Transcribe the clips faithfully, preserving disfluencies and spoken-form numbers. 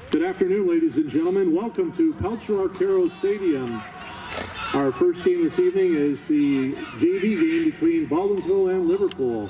Good afternoon, ladies and gentlemen. Welcome to Pelcher Arcaro Stadium. Our first game this evening is the J V game between Baldwinsville and Liverpool.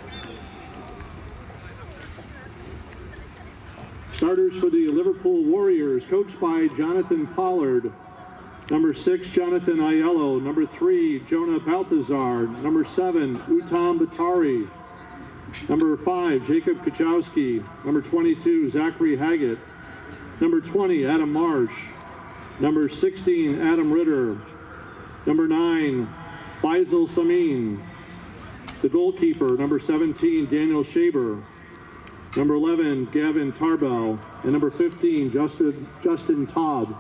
Starters for the Liverpool Warriors, coached by Jonathan Pollard. Number six, Jonathan Aiello. Number three, Jonah Balthazar. Number seven, Uttam Batari. Number five, Jacob Kachowski. Number twenty-two, Zachary Haggett. Number twenty, Adam Marsh. Number sixteen, Adam Ritter. Number nine, Faisal Samin. The goalkeeper, number seventeen, Daniel Shaber. Number eleven, Gavin Tarbell. And number fifteen, Justin, Justin Todd.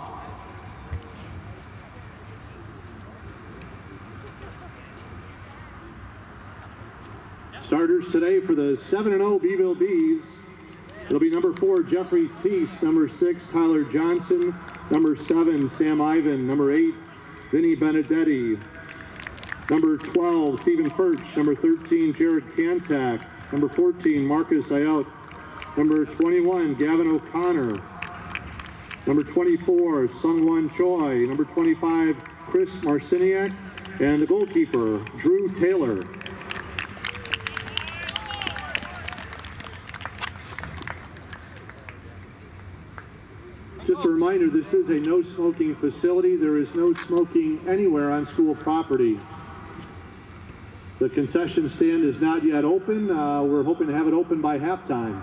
Starters today for the seven and oh Beeville Bees. It'll be number four, Jeffrey Teese. Number six, Tyler Johnson. Number seven, Sam Ivan. Number eight, Vinny Benedetti. Number twelve, Stephen Perch. Number thirteen, Jared Kantak. Number fourteen, Marcus Ayot. Number twenty-one, Gavin O'Connor. Number twenty-four, Sungwon Choi. Number twenty-five, Chris Marciniak. And the goalkeeper, Drew Taylor. Just a reminder, this is a no smoking facility. There is no smoking anywhere on school property. The concession stand is not yet open. Uh, we're hoping to have it open by halftime.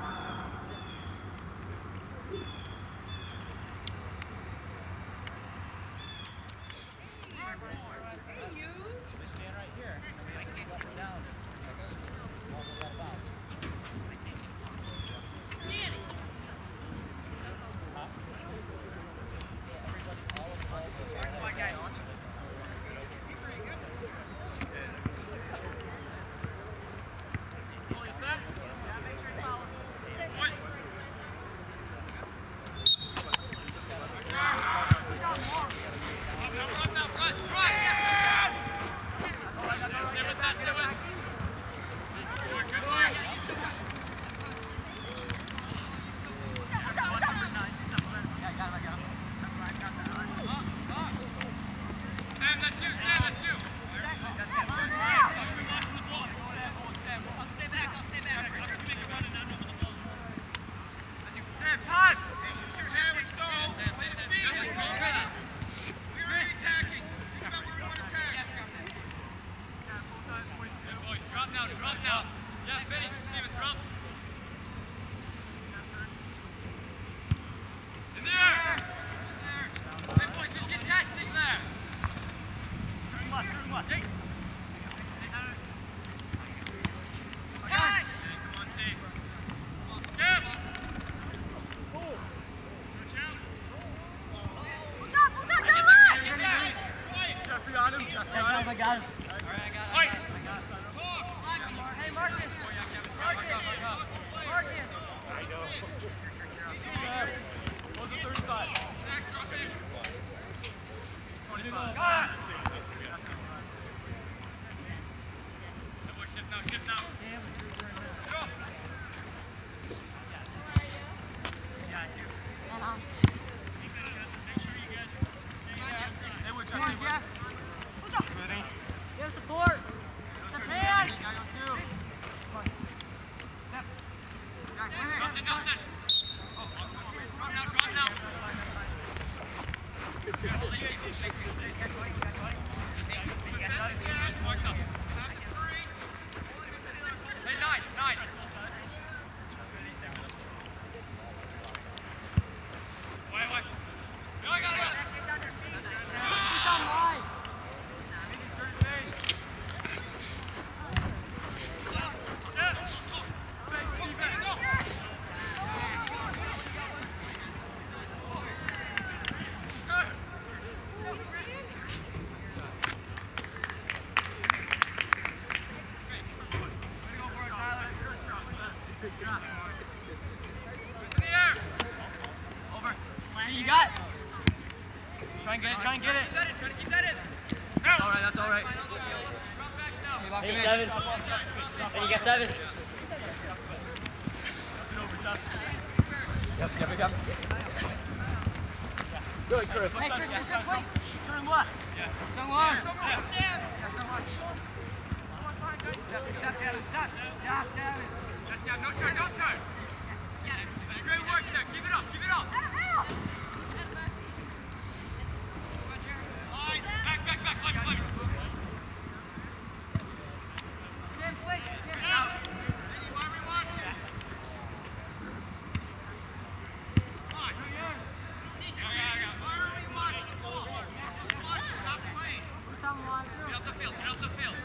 Try and get it, try and get it. Try to keep that in. That's all right, that's all right. Hey, seven. Hey, you got seven. Yep, yep, yep. Good, Chris. Hey, Chris, Chris, Chris, wait. Turn left. Yeah. Turn left. Yeah. Yeah, turn left. Stop, stop, stop, stop, stop. Just stop, no turn, no turn. Yes. Great work there. Keep it up, keep it up. Slide. Back, back, back, left, left. Stand, wait. Stand out. Get up the field, get up the field.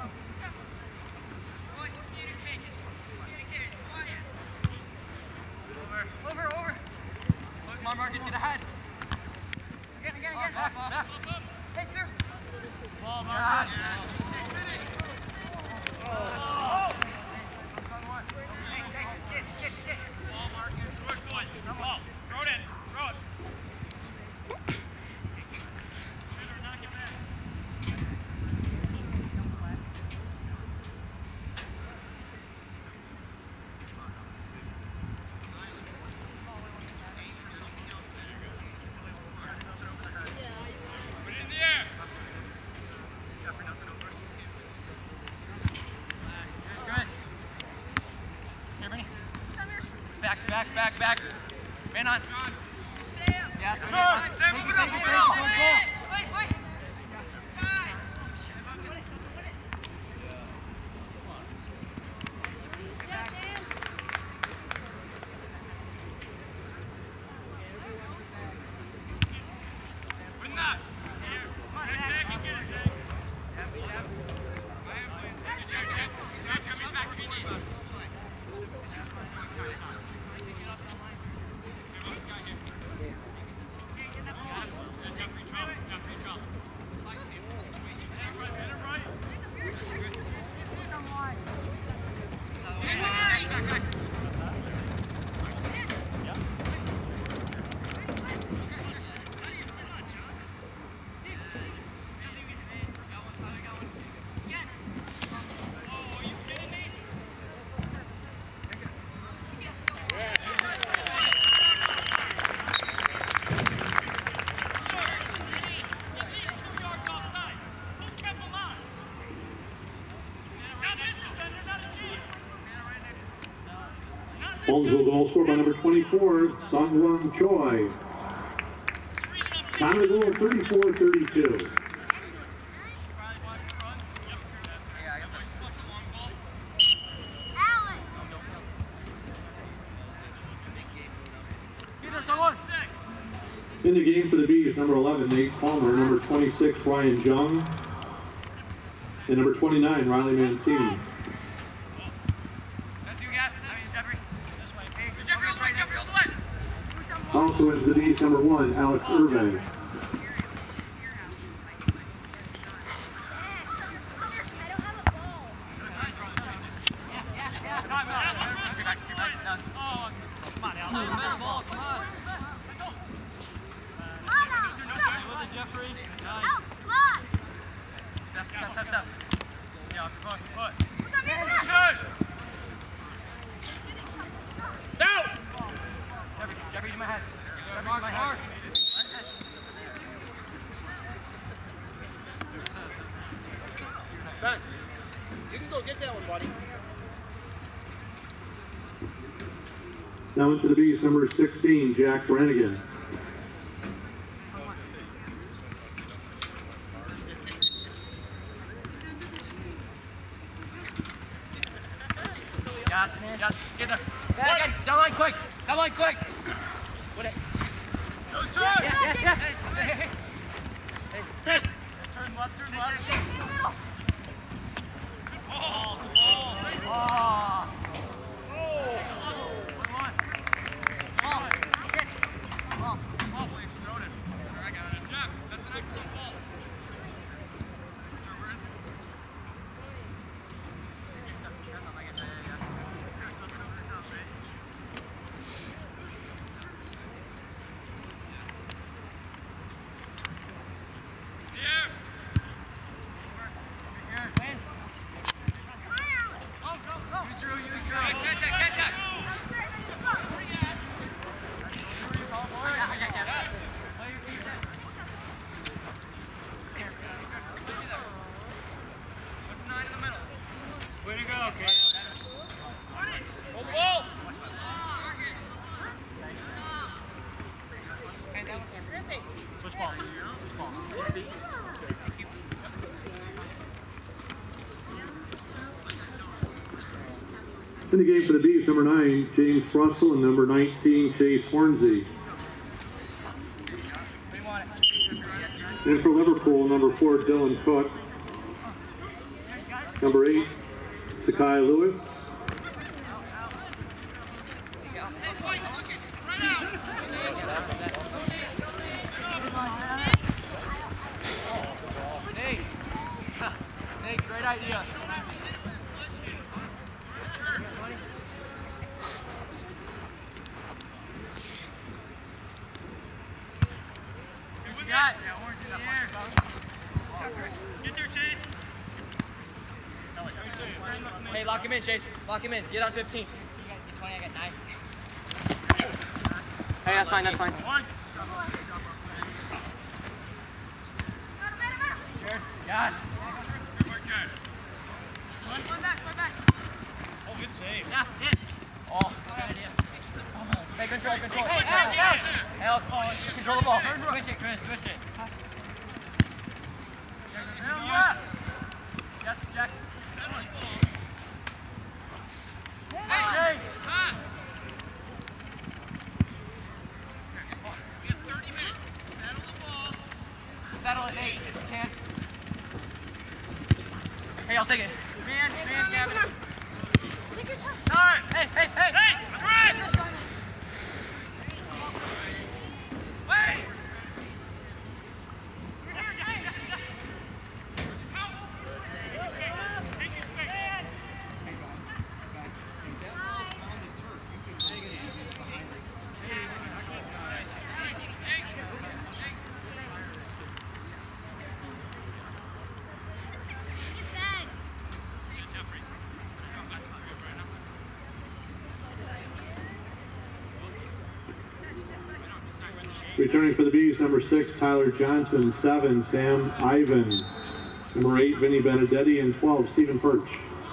Boys, communicate, it's communicate, quiet. Over, over, over. Come on, Marcus, get ahead. Again, again, again. Back, back. Hey, sir. Ball, Marcus. Yes. Oh. Hey, hey, get, get, get. Ball, Marcus. Good, good. Ball. Throw it in. Throw it. Back, back, back, back. Man on. Sam. Yes, Sam. Sam, move it up, move it up. Wait, wait. Time. Win that. Back, back, and get it, Sam. Good job, Jack. Jack, coming back if you need. Holmesville goal scored by number twenty-four, Sungwon Choi. Time of goal thirty-four thirty-two. In the game for the Bees, number eleven, Nate Palmer, number twenty-six, Brian Jung, and number twenty-nine, Riley Mancini. Also into the Bees, number one, Alex Irving. You can go get that one, buddy. Now into the Bees, number sixteen, Jack Brannigan. Yes, yes, get there. Back in, down line quick, down line quick. What it? Go turn! Yeah, yeah, yeah. Hey, hey, hey. Hey, Chris. Turn left, turn left. Good ball, good ball. Oh. Oh. One, one. Ball. Ball. Ball, please. Throw it in. There, I got it. Jeff, that's an excellent ball. Sir, where is it? In the game for the Bees, number nine, James Russell, and number nineteen, Chase Hornsey. And for Liverpool, number four, Dylan Cook. Number eight, Sakai Lewis. Nate, Nate, great idea. Got it. Get there, Chase. Hey, lock him in, Chase. Lock him in. Get on fifteen. twenty, I got nine. Hey, that's fine, that's fine. Yes. One back, one back. Oh, good save. Yeah, hit. Oh, good idea. Hey, control, control. Hey, out, out. Hey, Alex, control the ball. Switch it, Chris, switch it. Yeah. Yes, Jack. Hey, Jay. We have thirty minutes. Settle the ball. Settle it, Nate, if you can. Hey, I'll take it. Man, man, Gavin. Take your time. Time. Hey, hey, hey. Hey, Chris. Wait. Returning for the Bees, number six, Tyler Johnson, seven, Sam Ivan, number eight, Vinny Benedetti, and twelve, Stephen Perch.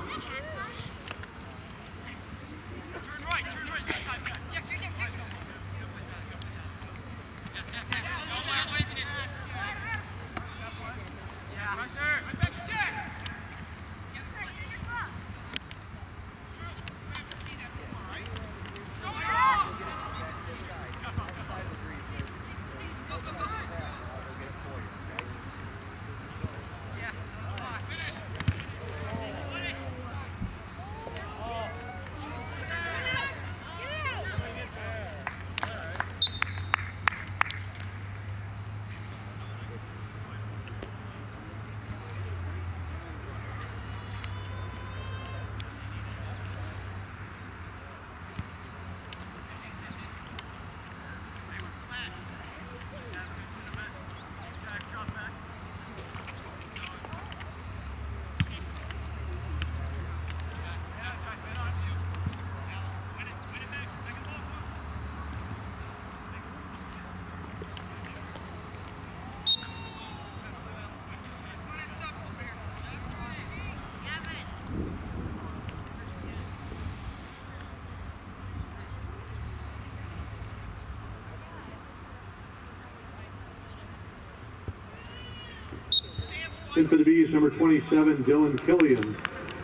In for the Bees, number twenty-seven, Dylan Killian.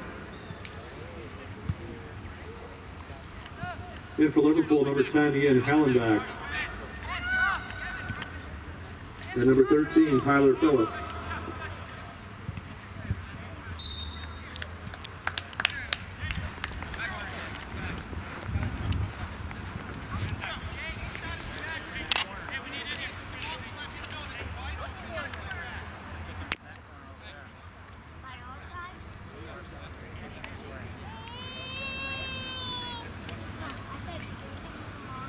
In for Liverpool, number ten, Ian Hallenbach. And number thirteen, Tyler Phillips.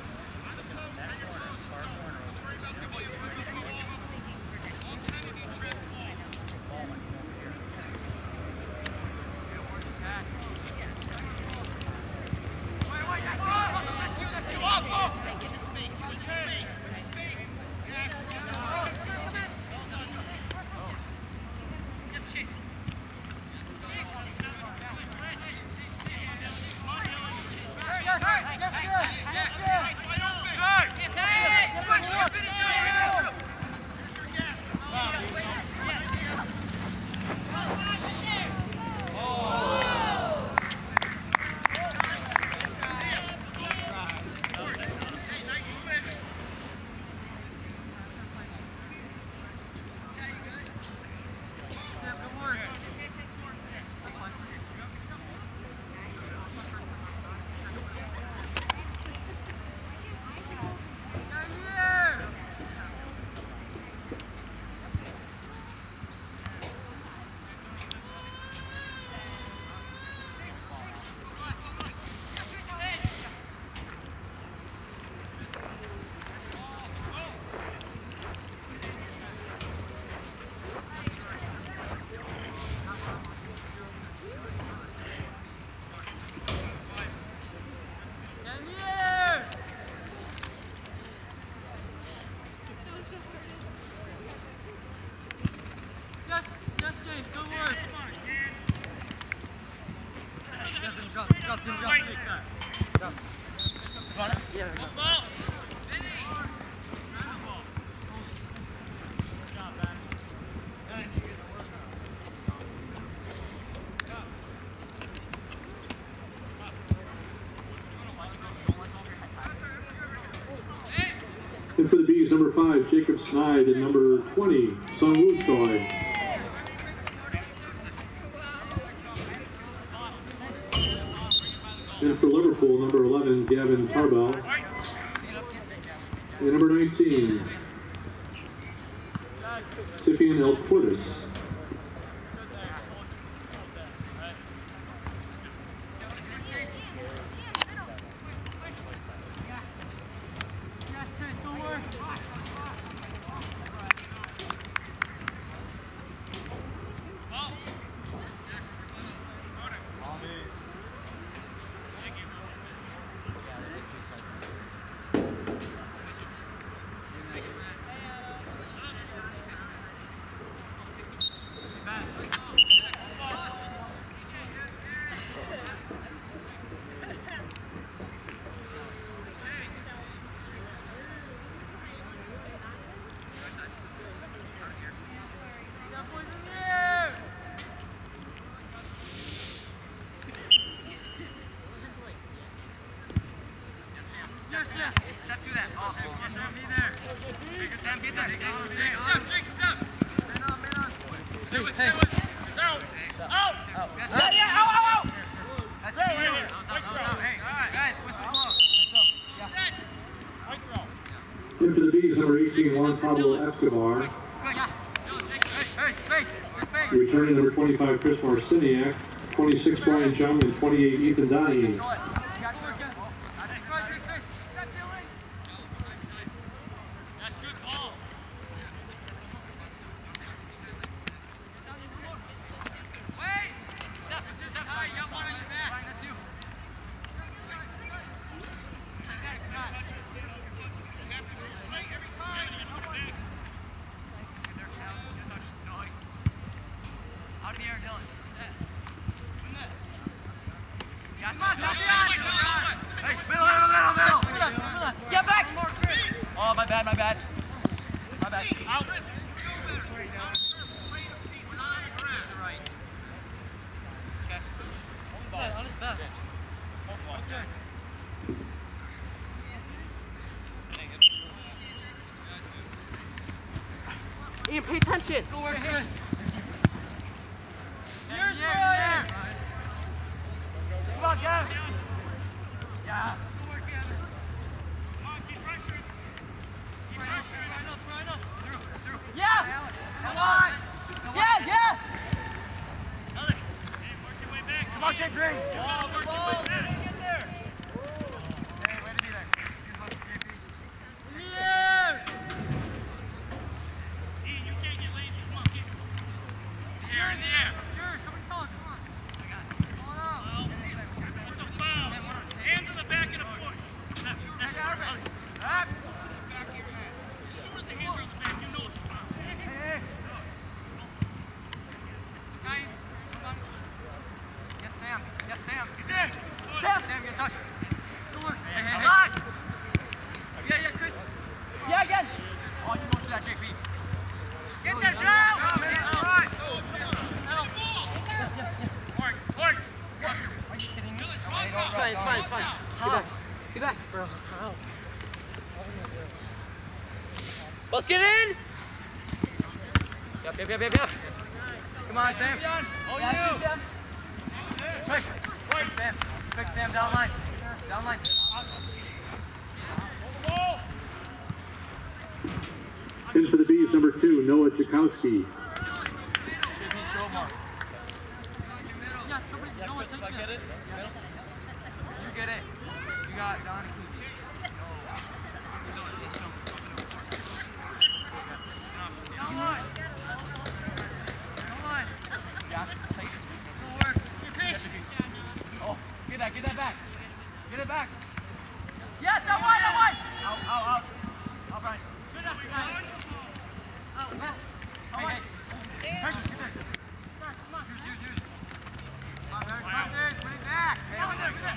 All time to be tripped. jump, didn't jump. Take that. Jump. Run it? Yeah. Ball. And for the Bees, number five, Jacob Snide, and number twenty, Sung Woo Choi. And for Liverpool, number eleven, Gavin Tarbell. And number nineteen, Scipion El Cordes. And for the Bees, number eighteen, Juan Pablo Escobar. Returning number twenty-five, Chris Marciniak. twenty-six, Brian Chung, and twenty-eight, Ethan Donnie. Get back! Oh, my bad, my bad. My bad. Out. Okay. On his back. Ian, pay attention. Go work, Chris. Here's Brian. Come on, Gav. Yeah. Yeah! Come on! Yeah, yeah! Come on, Jay Green! Ball, ball! Get there! Hey, way to be there. Yeah! Ian, you can't get lazy. Come on, keep it. In the air, in the air. Here, somebody call it. Come on. I got it. Come on up. That's a foul. Hands in the back and a push. That's your back. As soon as the hands are in the back, you know it's a foul. Hey, hey. Guy, come on. Yes, Sam. Yes, Sam. Get there. Sam. Sam, get a touch. Good work. Hey, hey, hey. Come on. Yeah, yeah, Chris. Yeah, again. Oh, you go to that, J P. Get there, Joe. All right. Mark, Mark. Are you kidding me? It's fine, it's fine, it's fine. Get back. Get back, bro. Ow. Let's get in! Yep, yep, yep, yep, yep. Come on, Sam. Oh, yeah, you. Sam. Quick. Quick, Sam. Quick, Sam. Down line. Down line. In for the Bees, number two, Noah Chakowski. Show Mark. Yeah, somebody, yeah, Chris, if I get it. You get it. You got Donnie. Come on. Come on. Josh, take it. Good work. Oh, get that, get that back. Get it back. Yes, that wide, that wide. Out, out, out. Out, Brian. Good enough, Brian. Out, left. Hey, hey. Pressure, get there. Come on, use, use, use. Come on, Barry. Come on, Barry. Bring it back. Hey, over there, over there.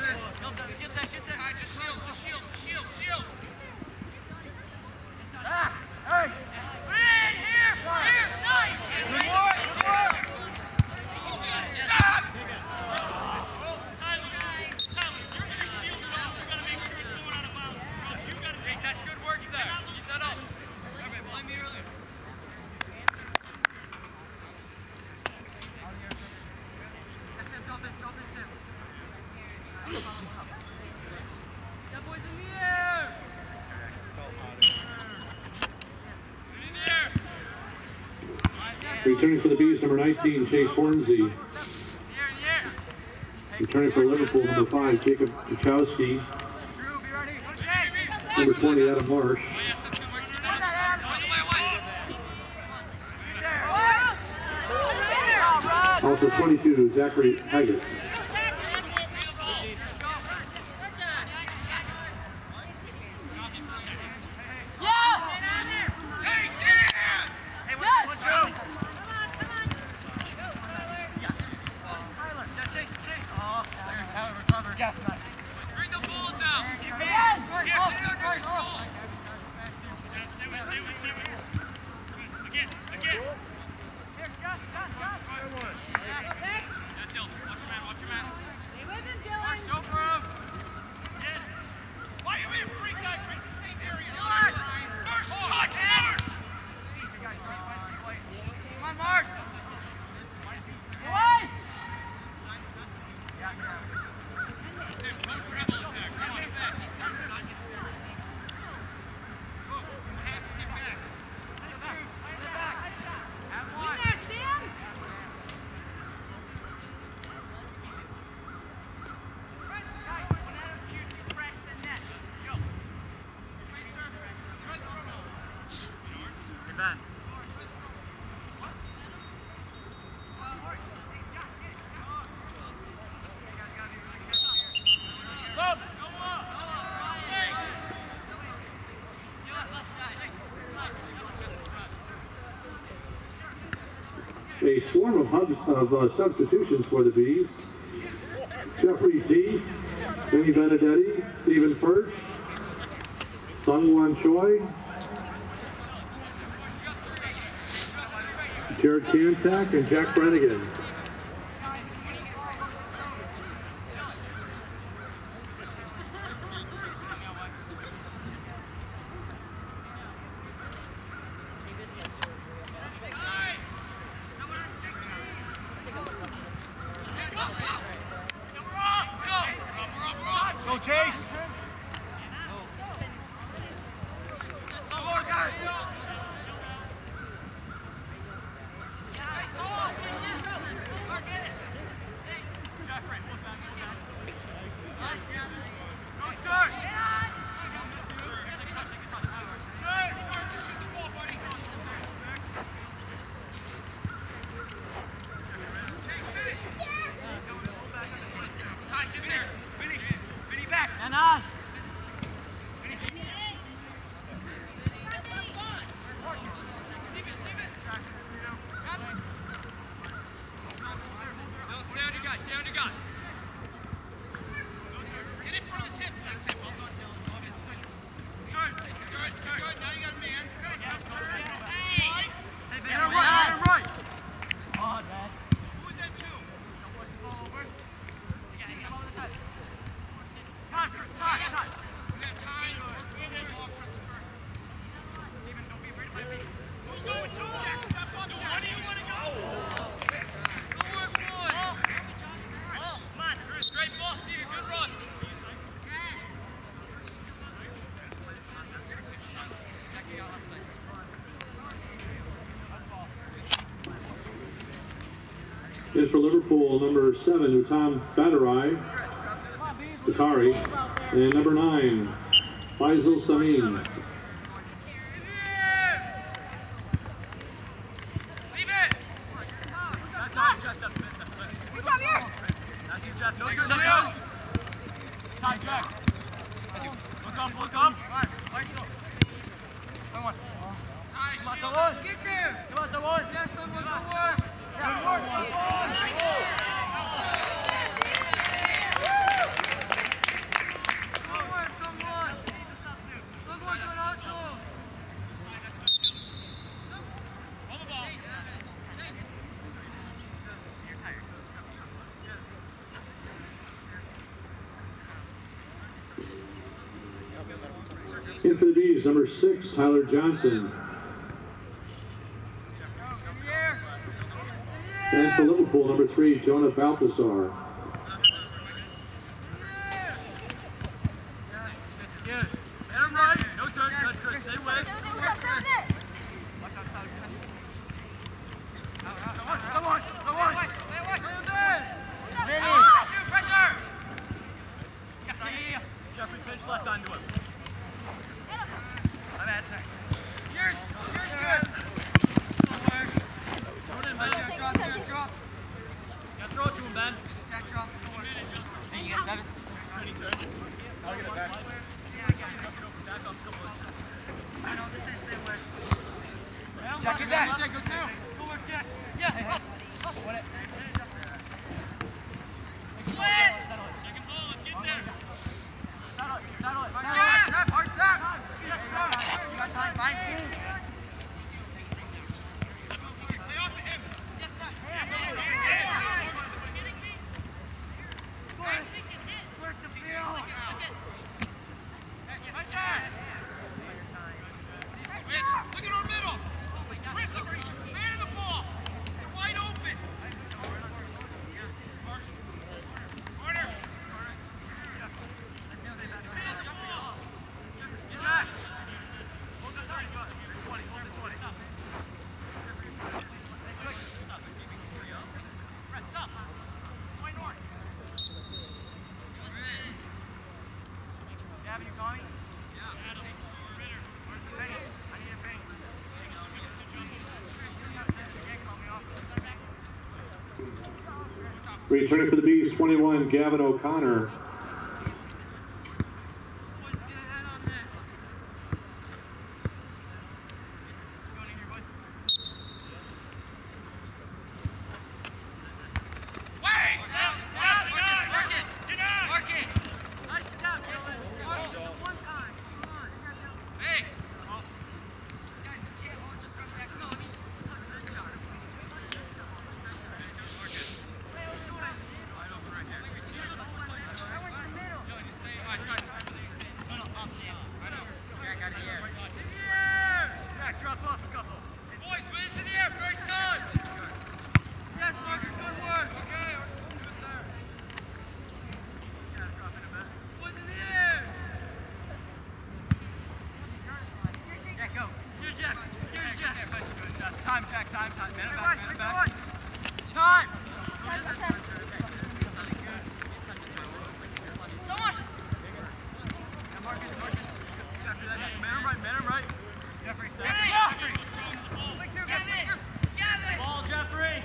Returning for the Bees, number nineteen, Chase Hornsey. Returning for Liverpool, number five, Jacob Kuchowski. Number twenty, Adam Marsh. Also twenty-two, Zachary Haggett. A swarm of, hubs, of uh, substitutions for the Bees. Jeffrey Teese, Vinny Benedetti, Stephen Furch, Sungwon Choi, Jared Kantak, and Jack Brannigan. And for Liverpool, number seven, Utam Badarai, Batari, and number nine, Faisal Samin. In for the Bees, number six, Tyler Johnson. And for Liverpool, number three, Jonah Balthazar. Jeffrey, pinch left onto him. Yours, yours good. Throw it in, Ben. Jack, drop, Jack, drop. Yeah, throw it to him, Ben. Jack, drop. Hey, you got seven? twenty-two. I'll get it back. Yeah, I got it. Back up a couple of inches. I know, this ain't the way. Jack, get back. Jack, go two. Go work, Jack. Yeah. Hey, hey. What it? Second ball, let's get there. Settle it. Jack! Step, hard step! You got time, fine. Stay off the hip. Yes, step. Work the field. Switch. Look at our middle. Christopher, man of the ball. You're wide open. Corner. Returning for the Bees, twenty-one, Gavin O'Connor. Time, Jack, time, time. Man it back, man it back. Time! Someone! Yeah, Marcus, Marcus. Jeffrey, that's man it right, man it right. Jeffrey, stay. Jeffrey! Jeffrey! Ball, Jeffrey!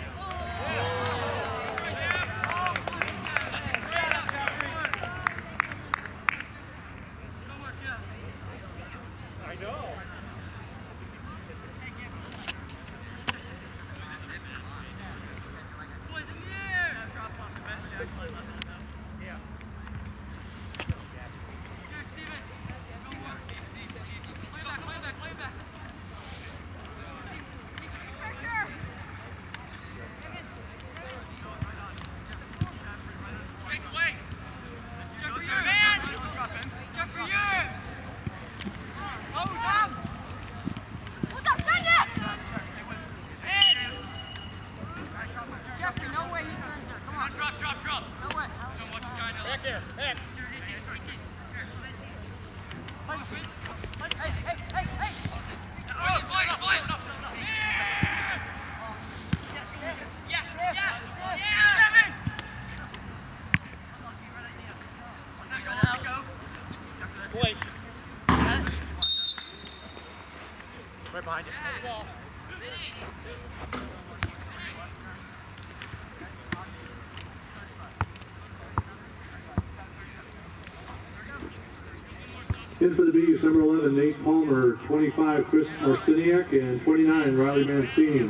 I know. Right behind you. In for the Bees, number eleven, Nate Palmer, twenty-five, Chris Marciniak, and twenty-nine, Riley Mancini.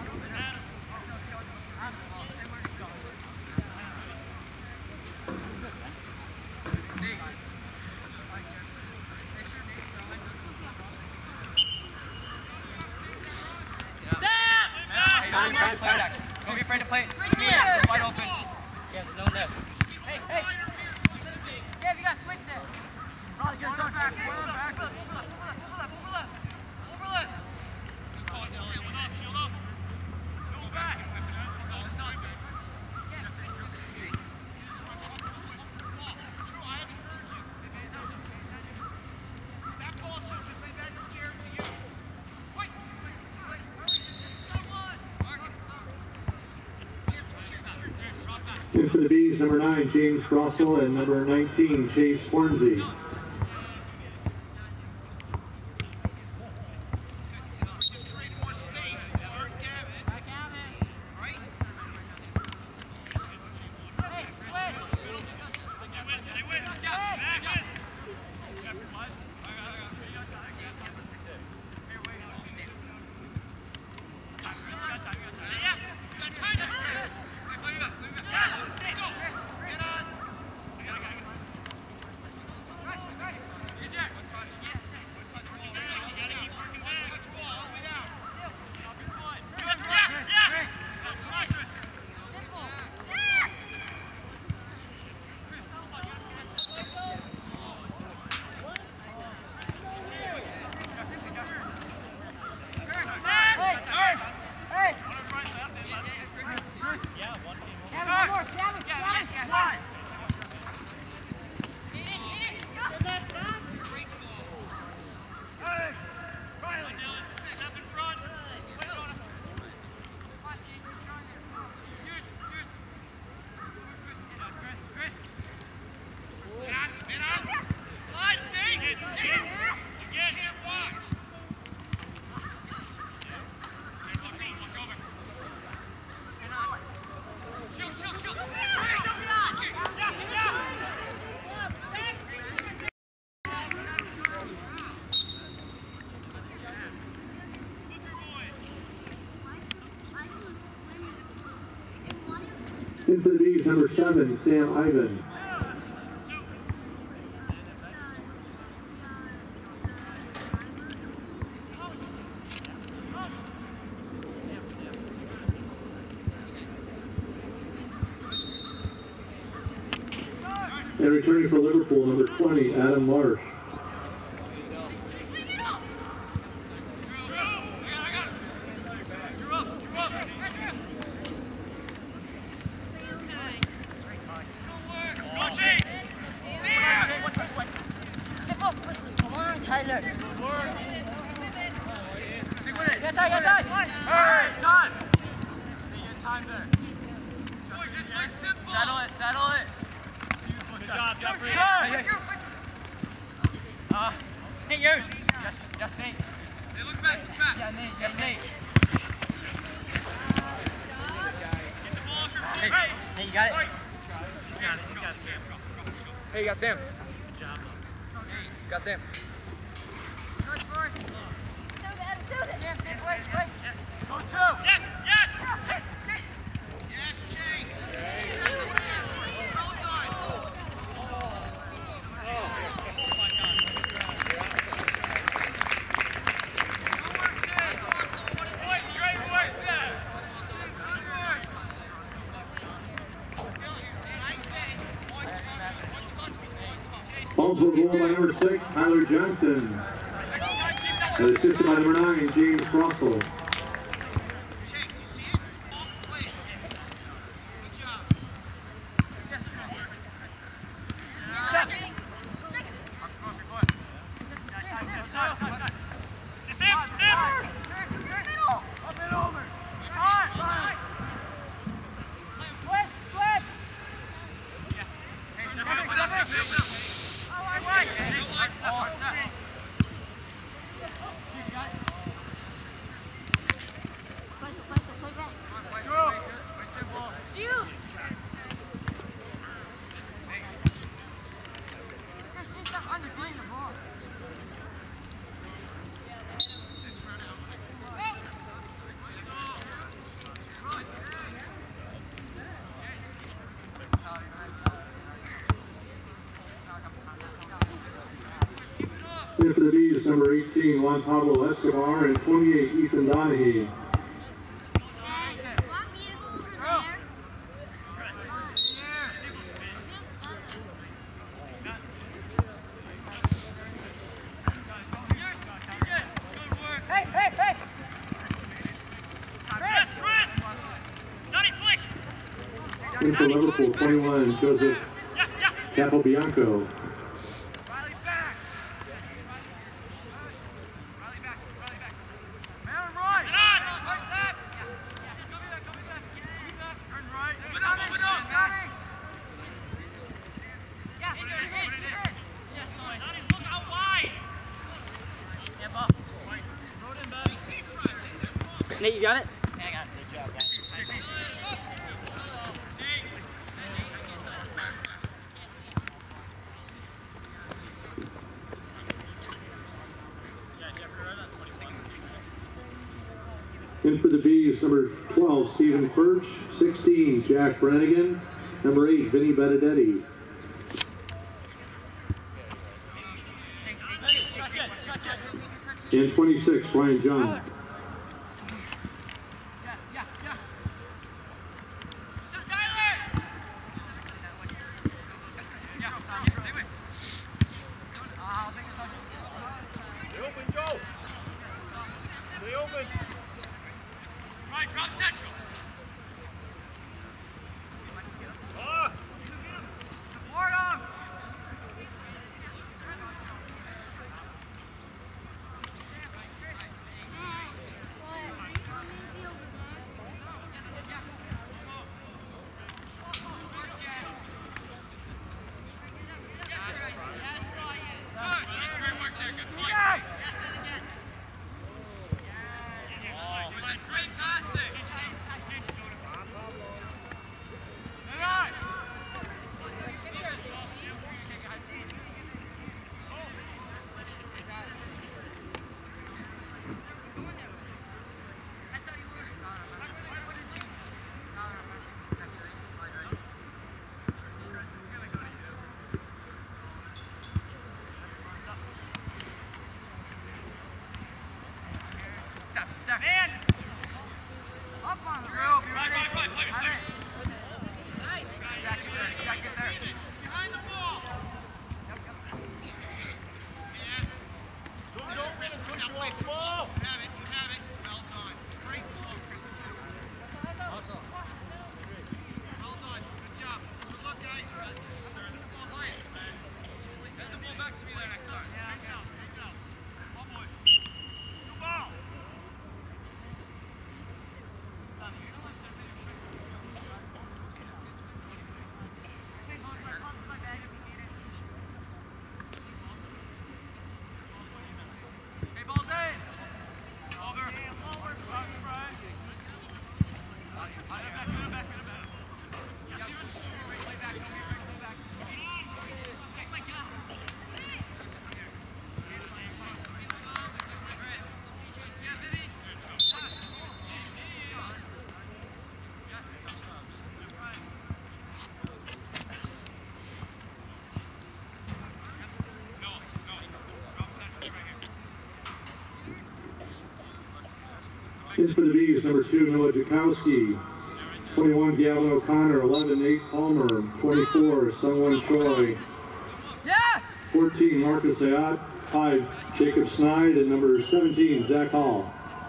Don't be afraid to play it. Yeah, wide open. Yeah, no net. Hey, hey. Yeah, you got to switch there. Oh, you're going back. Back. In for the Bees, number nine, James Grossel, and number nineteen, Chase Hornsey. In for the Bees, number seven, Sam Ivan. And returning for Liverpool, number twenty, Adam Marsh. Sam. Good job. Got Sam. Go, Sport. Do that, do that. Sam, Sam, wait, wait. Yes. Go two. Yes, yes. Yes, Chase. Well done. Oh, my God. Boys, great boys there. Also goal by number six, Tyler Johnson. And assisted by number nine, James Grossel. In for the Bees, number eighteen, Juan Pablo Escobar, and twenty-eight, Ethan Donahue. In for Liverpool, twenty-one, Joseph Capobianco. Turn right. Nate, you got it? Yeah, I got it. Good job, guys. In for the Bees, number twelve, Stephen Perch. sixteen, Jack Brannigan. Number eight, Vinny Benedetti. And twenty-six, Brian John. Stay open, Joe. Stay open. Right, drop central. Ah. Support him. Man! Up on him. Right, right, right, right, right. Jack, get there. Jack, get there. Behind the ball. Don't, don't miss control of the ball. You have it, you have it. Well done. Great ball, Christopher. Well done. Good job. Good luck, guys. Send the ball back to me there next time. Yeah, take it out, take it out. One boy. New ball. Hey, ball's in. Over. Over. Right. Back, back, back, back. Yeah, Steven. Play back, don't get ready, play back. Oh my God. Yeah, Vinny. In for the Bees, number two, Noah Jakowski. twenty-one, Gavin O'Connor. eleven, Nate Palmer. twenty-four, Sungwon Choi. Yeah! fourteen, Marcus Ayat. five, Jacob Snide. And number seventeen, Zach Hall.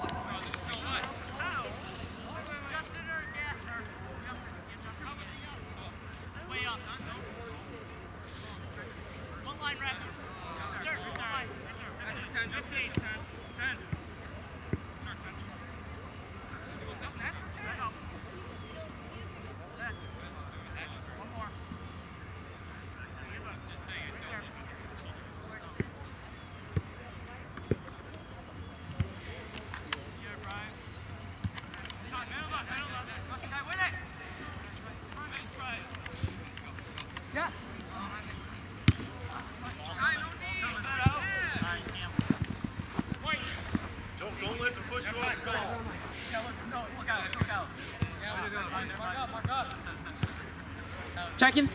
Yeah! Don't, don't let them push you off the ball. Checking.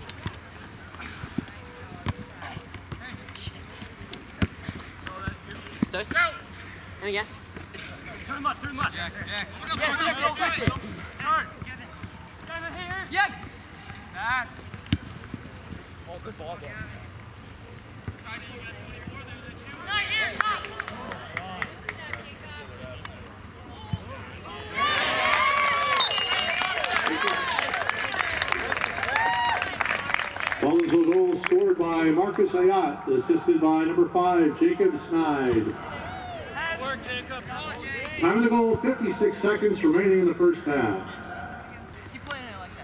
So, and again. Turn left, turn left. Jack, Jack. Yes, yes, yes, yes, yes. Turn. Here. Yeah! Back. Oh, good ball, ball. Right here, up. Ballsville goal scored by Marcus Ayat, assisted by number five, Jacob Snide. Work, Jacob. Time of the goal, fifty-six seconds remaining in the first half. Keep playing it like that.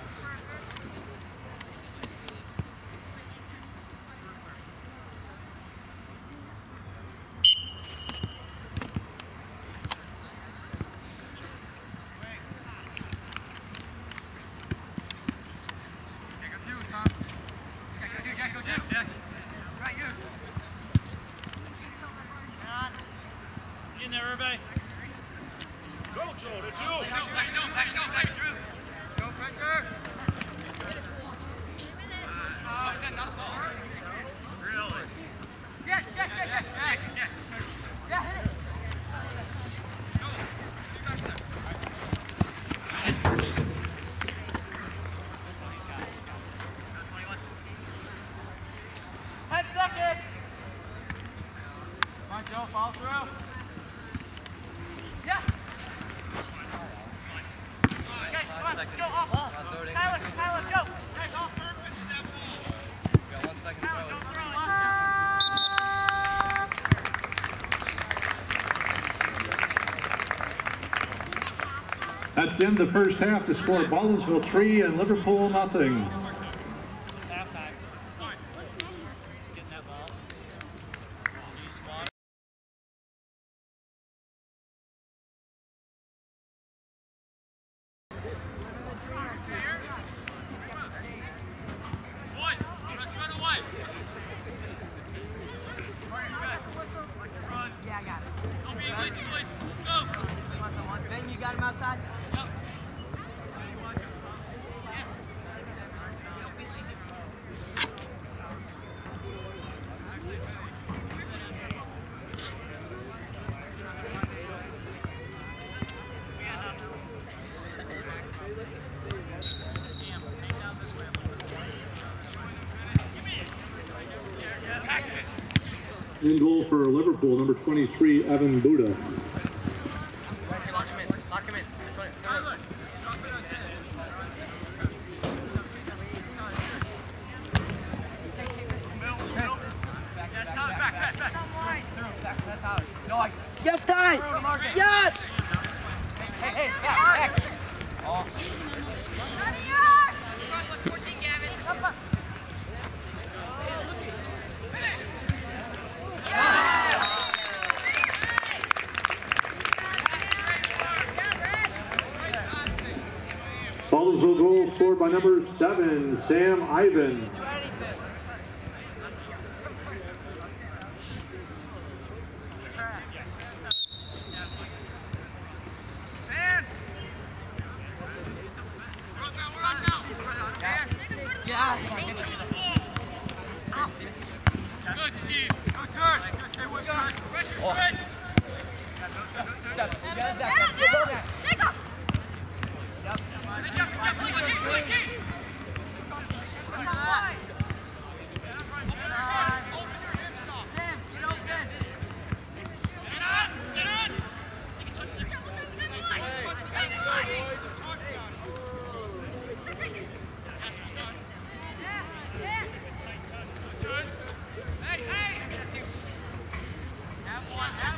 Joe, that's you. Go pressure. Really? Yeah, check, check, check. Yeah, hit it. Ten seconds. Come on, Joe, follow through. Yeah. Okay, come on, let's go off. Tyler, Tyler, go. Hey, go. Got one second to Tyler, throw go it. through it. That's the end of the first half. The score: Baldwinsville three and Liverpool nothing. It's halftime. Getting that ball. Respawn. Yeah, I got it. Ben, you got him outside? In goal for Liverpool, number twenty-three, Evan Buda. Lock him in. Lock him in. Tyler. Yes, Ty! Yes! Hey, hey, hey, hey. Oh. Baldwinsville goal scored by number seven, Sam Ivan. Yeah. Good, Steve. Good turn. Good, we're good. Good. Yeah, back. Go back. Sam, get open. Hey, hey. Have one, have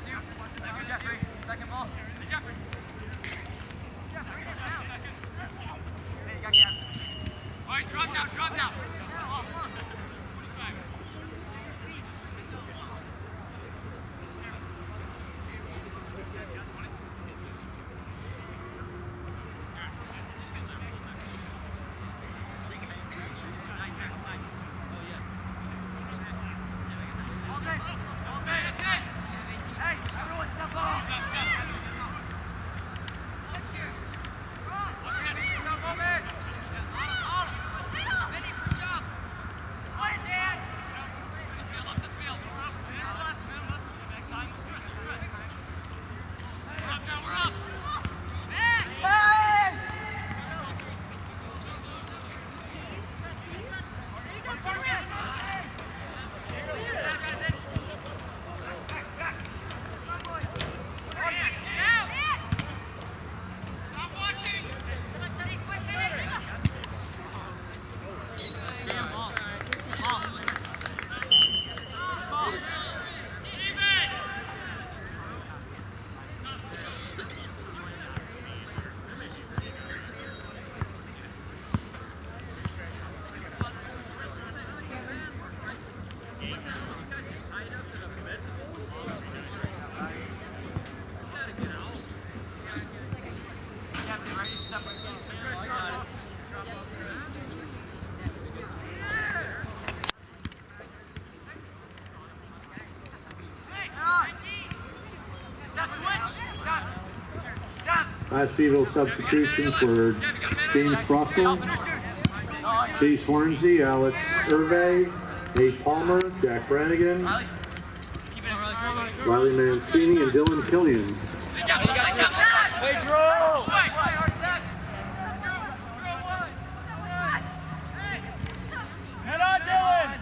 Jeffrey, second ball. Jeffrey. Hey, you got Gavin. All right, drop down, drop down. Last Beagle substitution for James Russell, Chase Hornsey, Alex Irvay, Nate Palmer, Jack Brannigan, Riley Mancini, and Dylan Killian. Hey, Drew! Head on, Dylan!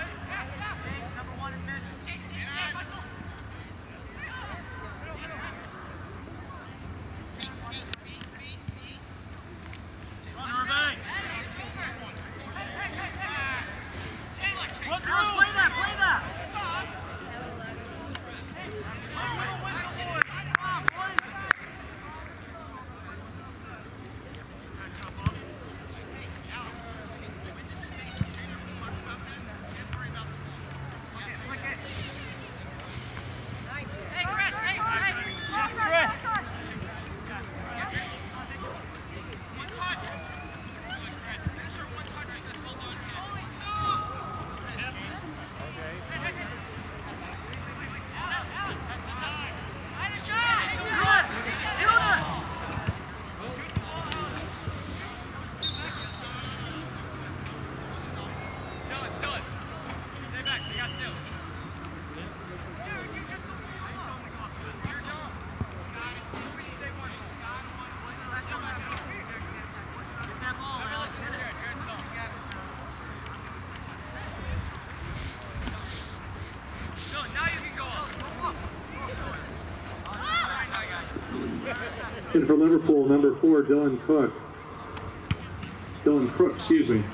And for Liverpool, number four, Dylan Cook. Dylan Crook, excuse me.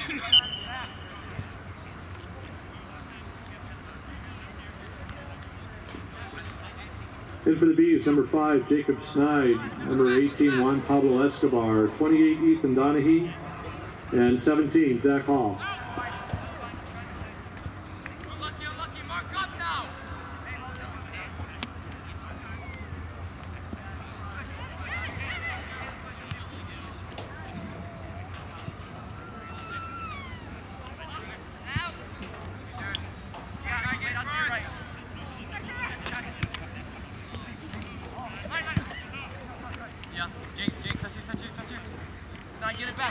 In for the Bees, number five, Jacob Snide. Number eighteen, Juan Pablo Escobar. twenty-eight, Ethan Donahue. And seventeen, Zach Hall. Unlucky, unlucky, mark up now. Yeah, Jake, Jake, touch you, touch you, touch you. Now get it back.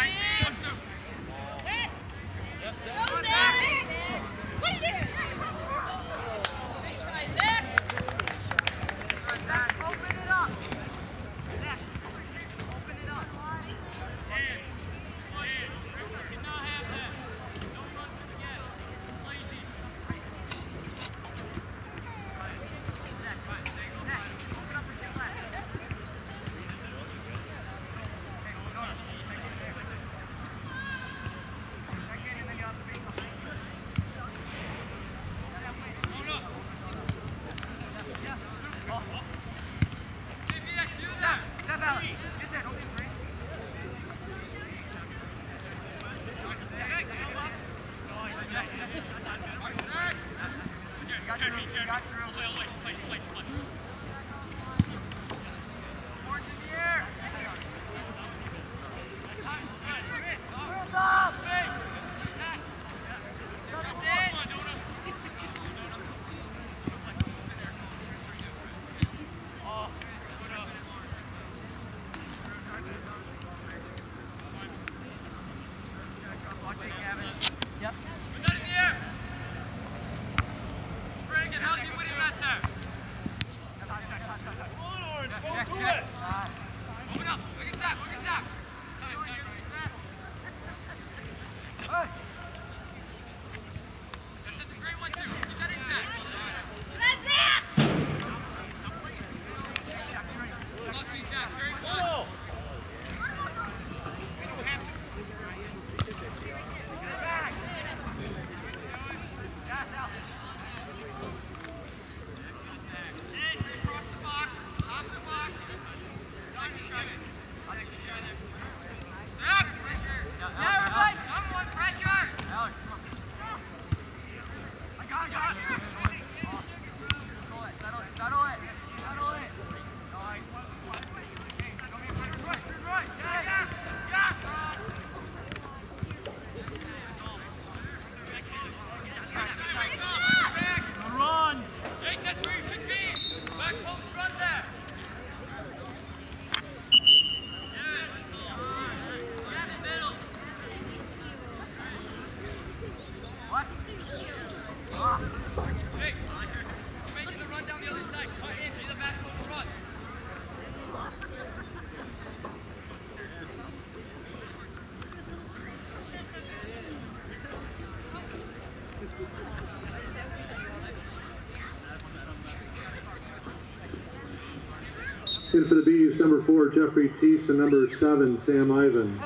In for the Bees, number four, Jeffrey Teese, and number seven, Sam Ivan.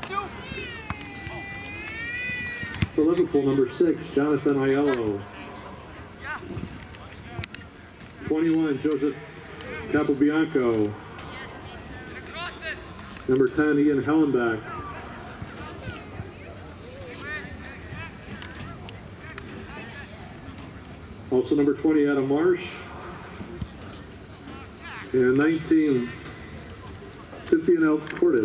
For Liverpool, number six, Jonathan Aiello. twenty-one, Joseph Capobianco. Number ten, Ian Hellenbach. Also number twenty, Adam Marsh. And nineteen, Cipriano Cordes.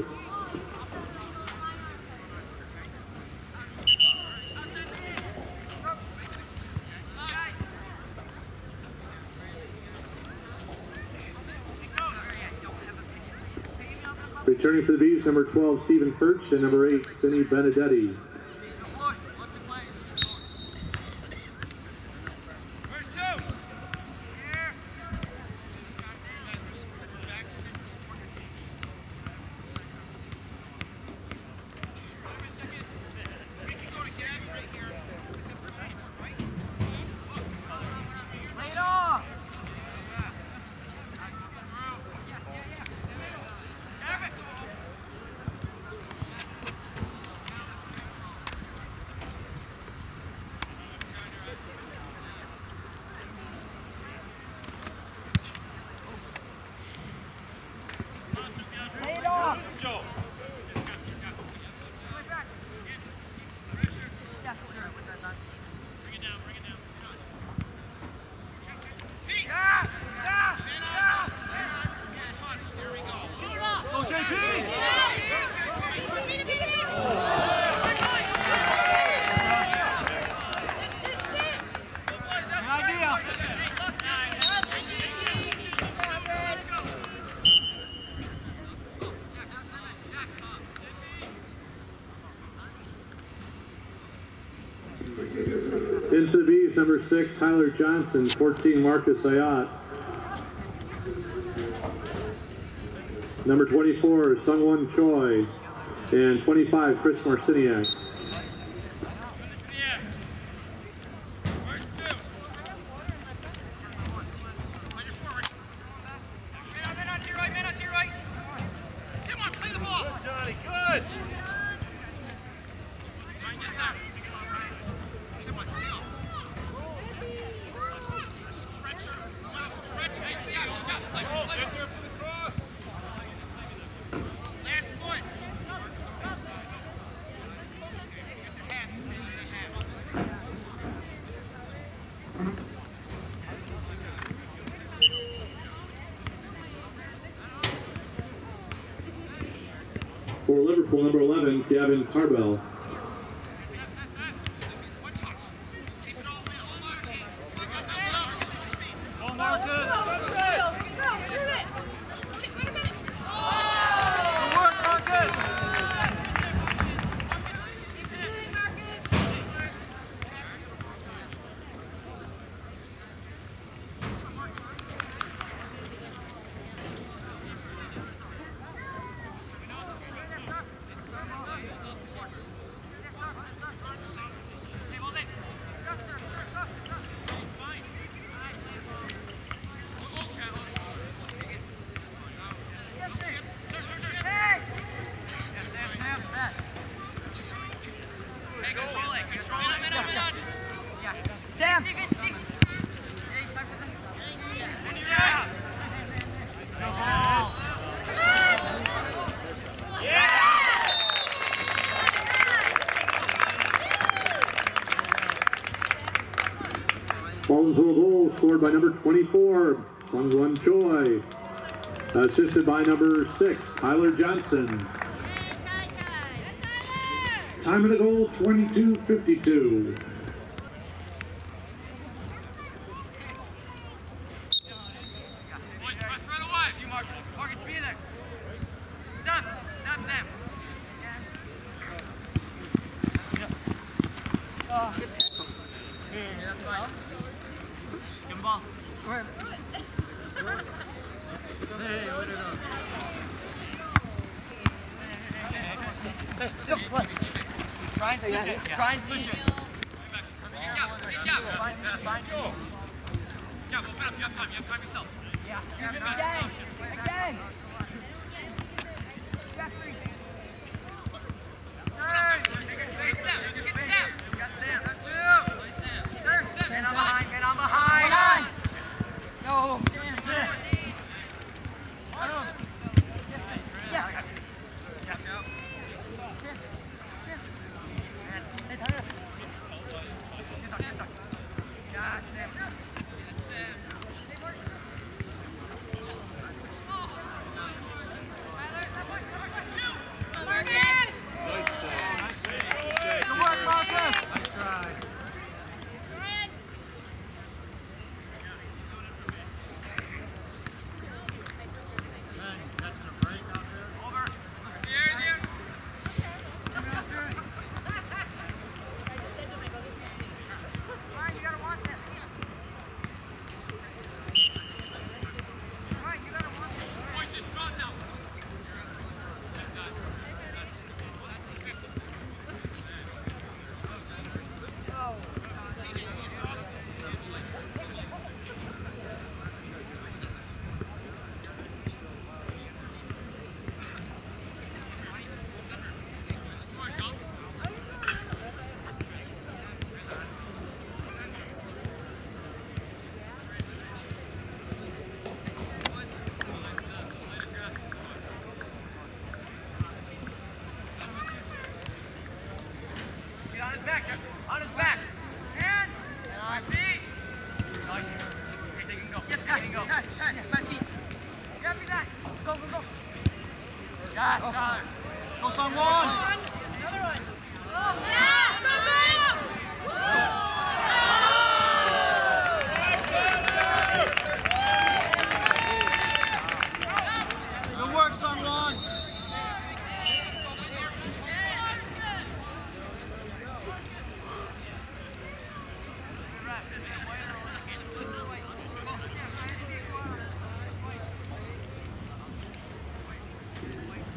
Returning for the Bees, number twelve, Stephen Perch, and number eight, Vinny Benedetti. Into the Bees, number six, Tyler Johnson, fourteen, Marcus Ayat. Number twenty-four, Sungwon Choi, and twenty-five, Chris Marciniak. Johnny, good. Oh, get there for the cross. Last foot. Get the half. Stay with the half. For Liverpool, number eleven, Gavin Tarbell. One touch. Keep it all in. Oh, Marcus. Good work, Marcus. Sam! Falls to a goal scored by number twenty-four, Sungwon Choi. Assisted by number six, Tyler Johnson. Time of the goal, twenty-two fifty-two. Try and switch it. Try and switch it. Again. Again. Get on behind. Get on behind. No. Yeah. Good work, Marcus. Get on his back. On his back. And five feet. Nice. Okay, so you can go. Yes, you can go. Turn, turn. Five feet. Grab me that. Go, go, go. Yes, Tyler. Go, Sungwon. Another one. Oh, yeah. Go, go. Good work, Sungwon.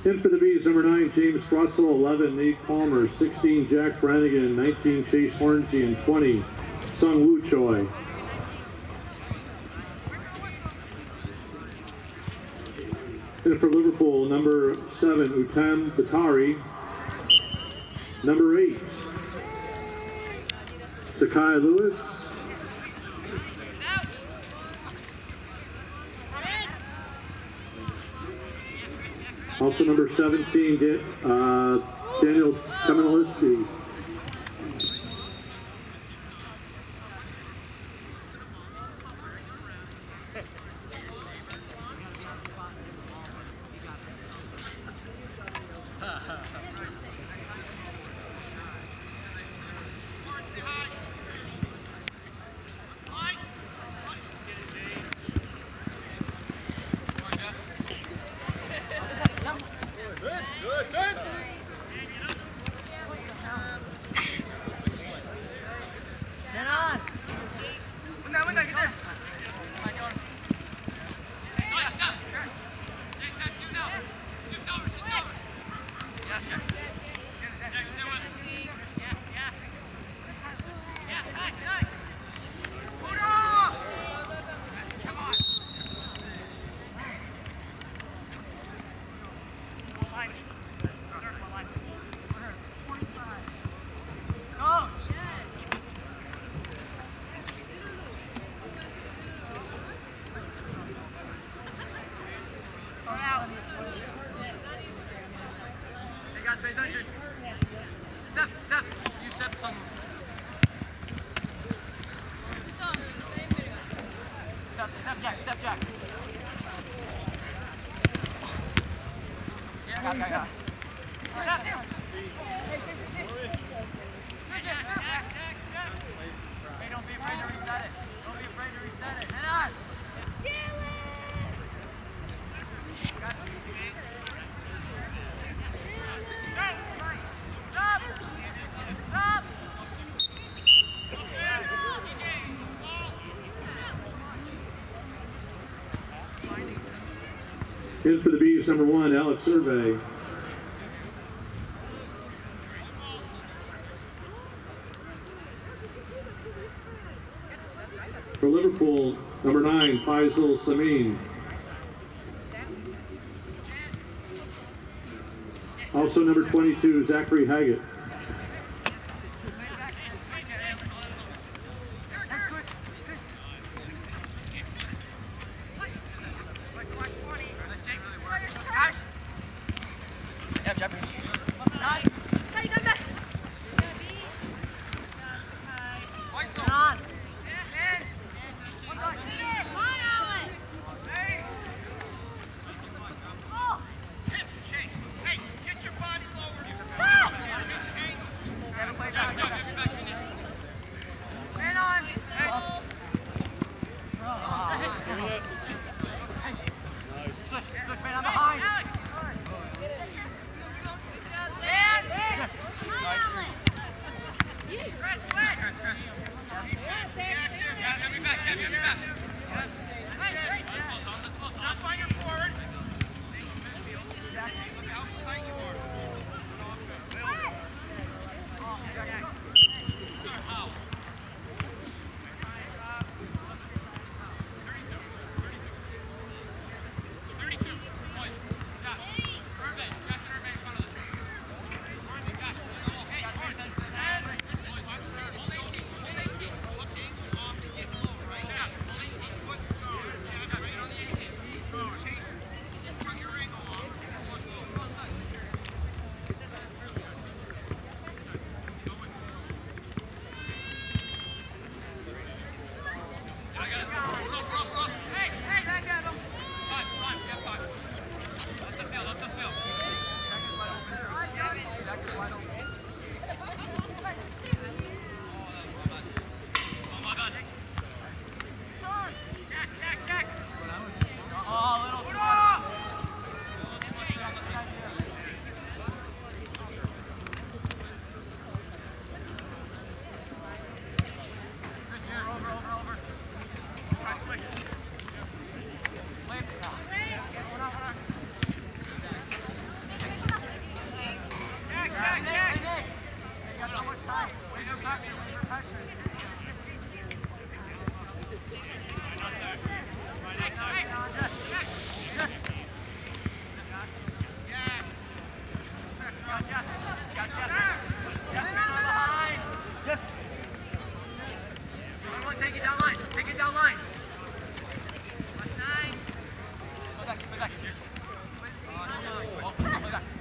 In for the Bees, number nine, James Russell, eleven, Nate Palmer, sixteen, Jack Brannigan, nineteen, Chase Hornsey, and twenty, Sung Woo Choi. In for Liverpool, number seven, Utam Batari, number eight, Sakai Lewis, also number seventeen, uh, Daniel Kamenoliski. In for the Bees, number one, Alex Survey. For Liverpool, number nine, Faisal Samin. Also number twenty-two, Zachary Haggett. What Take it down line. Take it down line. Nine. Go back. Go back. Oh, go back.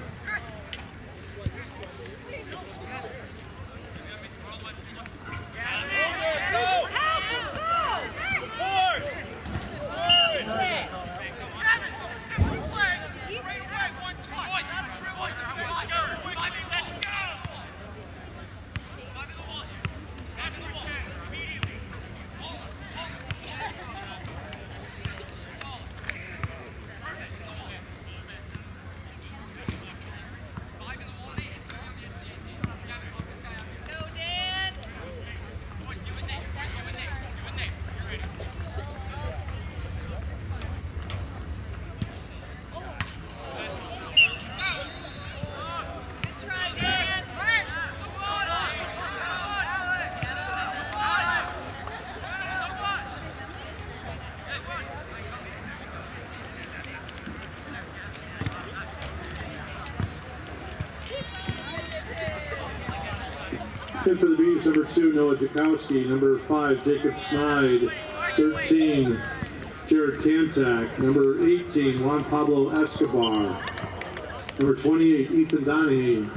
In for the Bees, number two, Noah Jakowski. Number five, Jacob Snide. thirteen, Jared Kantak. Number eighteen, Juan Pablo Escobar. Number twenty-eight, Ethan Donahue.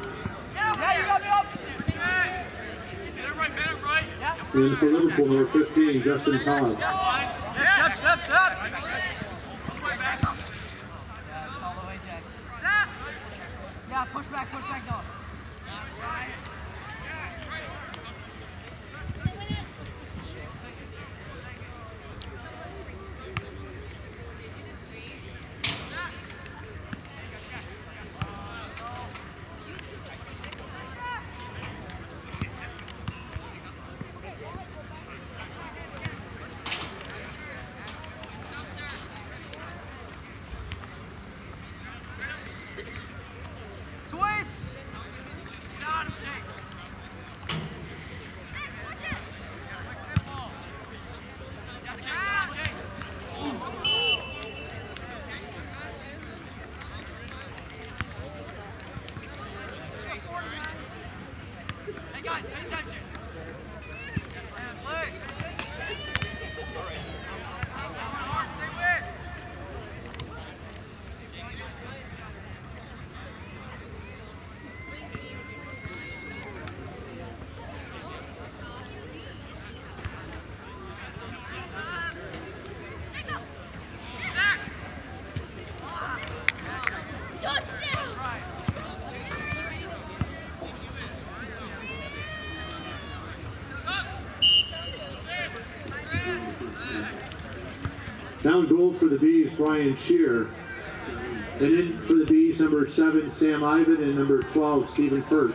And for Liverpool, number fifteen, Justin Todd. Step, step, step. Yeah, push back, push back, dog. Down goal for the Bees, Brian Shear. And in for the Bees, number seven, Sam Ivan, and number twelve, Stephen Perch.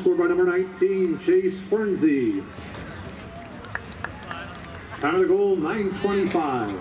scored by number nineteen, Chase Hornsey. Time of the goal, nine twenty-five.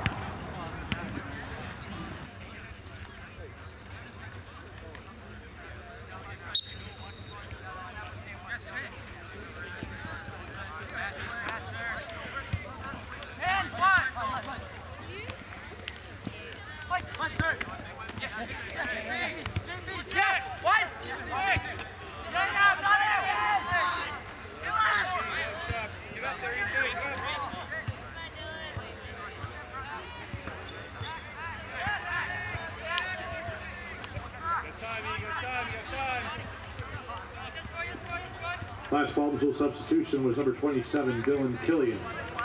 Last Baldwinsville substitution was number twenty-seven, Dylan Killian.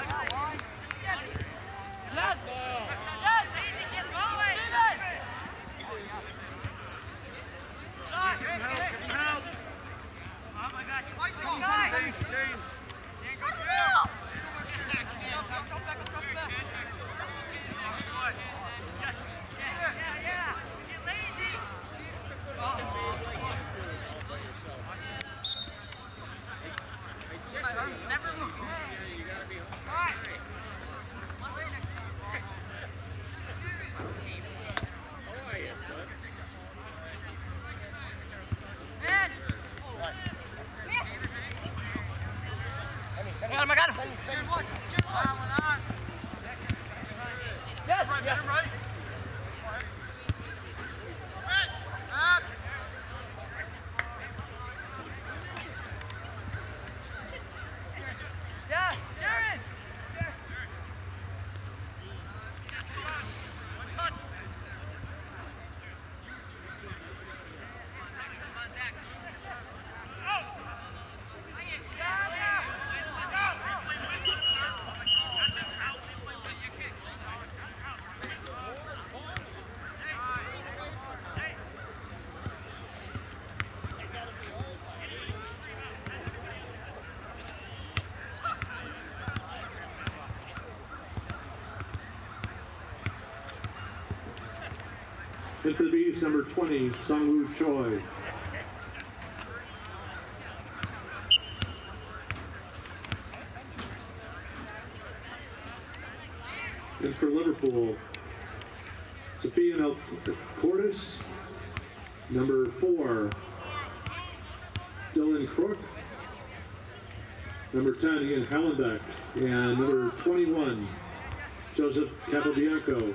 In for the Bees, number twenty, Sungwoo Choi. In for Liverpool, Sophia Cordes, number four, Dylan Crook, number ten, Ian Hallenbeck, and number twenty-one, Joseph Capobianco.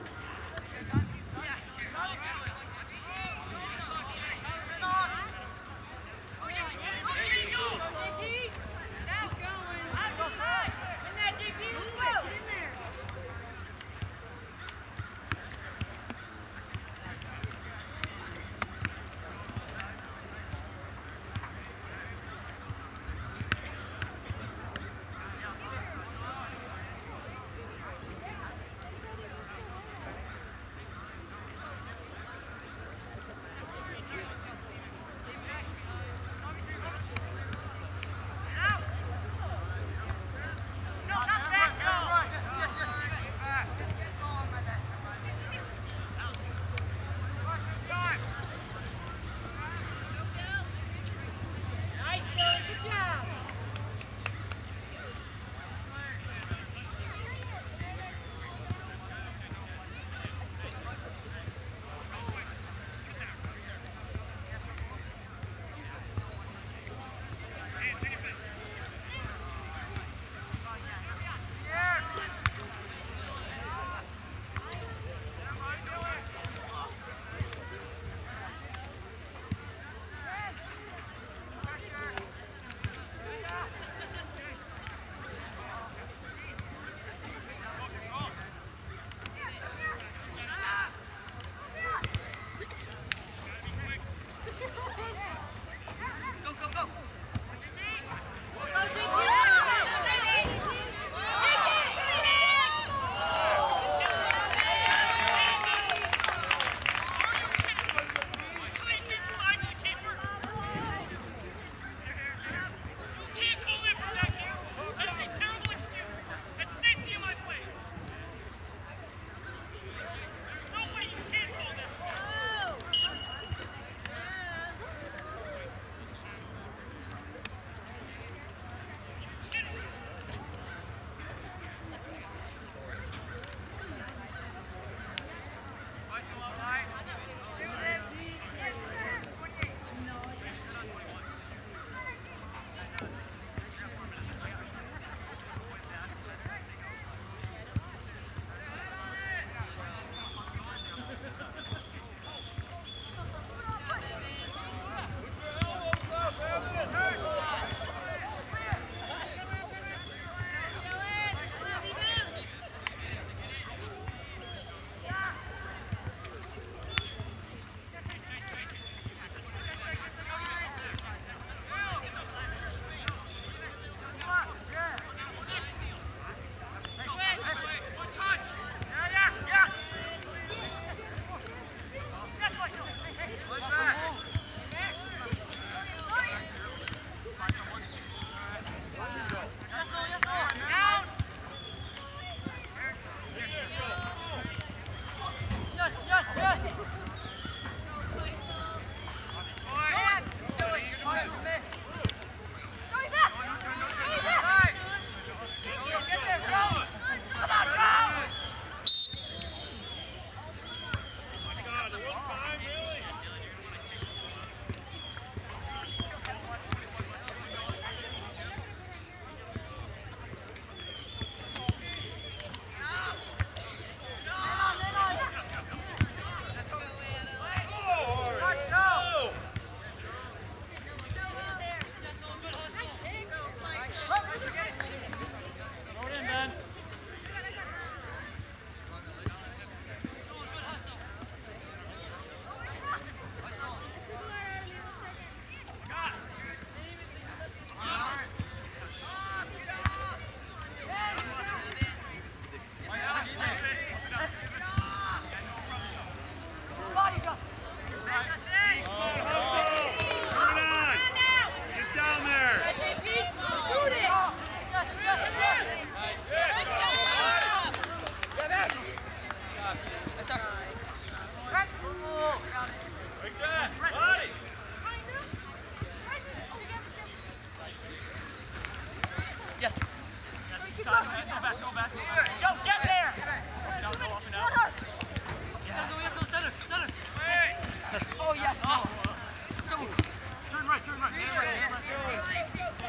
Go back, go back, go back. Go, get there! Now go up and out. Yes, no, yes, no, center, center. Oh, yes, no. So, Turn right, turn right. Get it right, get it right.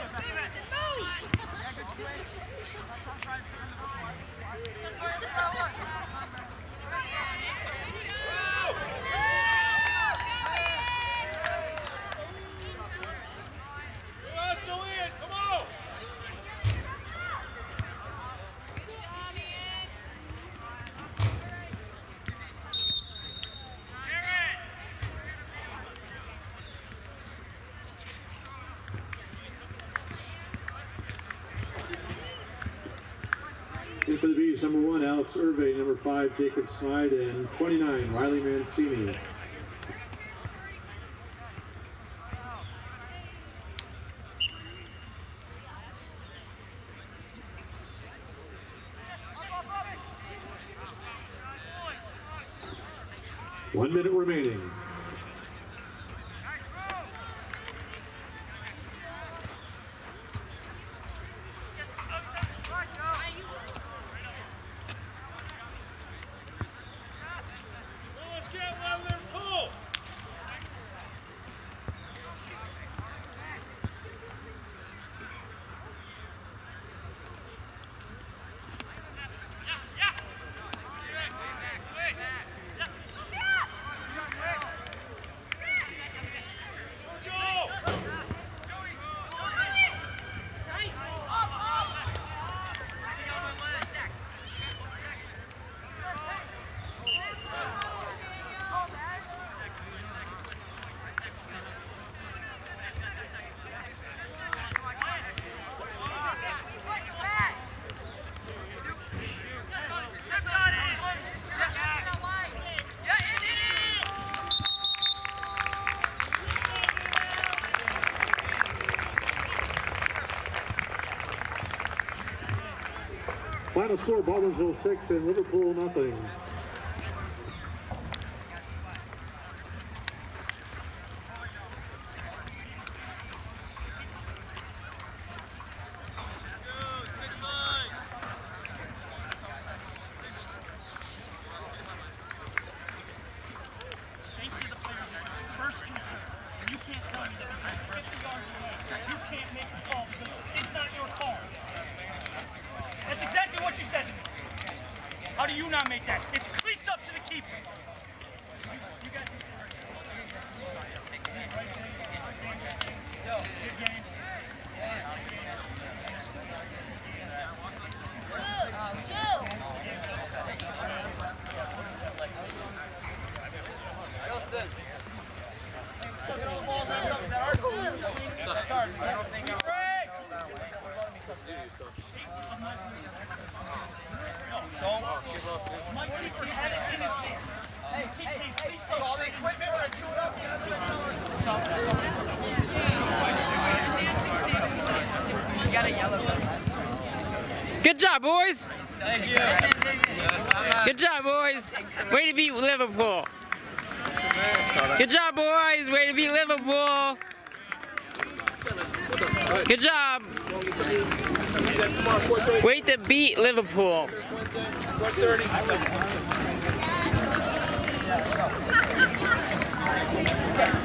Come on! In for the Bees, number one, Alex Irve, number five, Jacob Slide, and twenty-nine, Riley Mancini. One minute remaining. Let's get one of them pull! Final score, Baldwinsville six and Liverpool nothing. Safety of the players is our first concern. And you can't tell me that because fifty yards away, you can't make the call because it's not your call. That's exactly what you said to me. How do you not make that? It's cleats up to the keeper. You, you guys need to Good game. Mike Keeper had it in his hand. Hey, hey, hey, all the equipment, we're gonna do it up. You got a yellow. Good job, boys. Thank you. Good job, boys. Way to beat Liverpool. Good job, boys. Way to beat Liverpool. Good job. Way to beat Liverpool. Thank you.